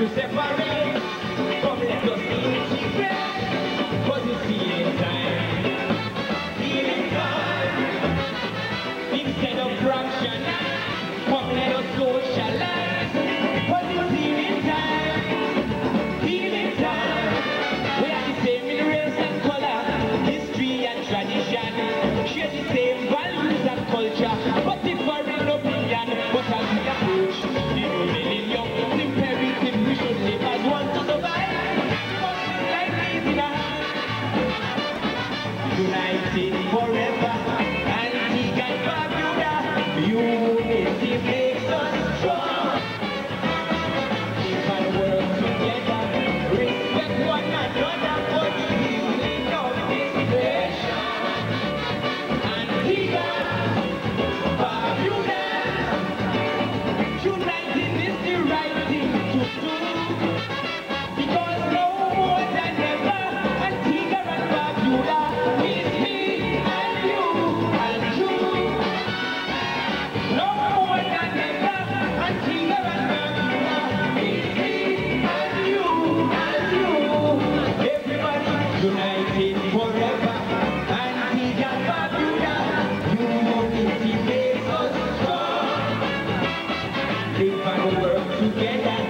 to separate. Come let us integrate. Cause it's healing time. Healing time. Instead of fraction, come let us socialize. Cause it's healing time. Healing time. We are the same in race and color, history and tradition. Share the same values and culture, but different opinion. But as we approach the new millennium, it's imperative we should live as one to survive. Must be like these in our united forever, Antigua and Barbuda. Unity makes us strong. If I work together, respect one another for the healing of this nation. Antigua, Barbuda, uniting is the right thing to do. Because no more than ever, Antigua and Barbuda is me and you and you. No more than ever, Antigua and Barbuda is me and you and you. Everybody united forever, Antigua and Barbuda. Unity makes us strong. Live and work together.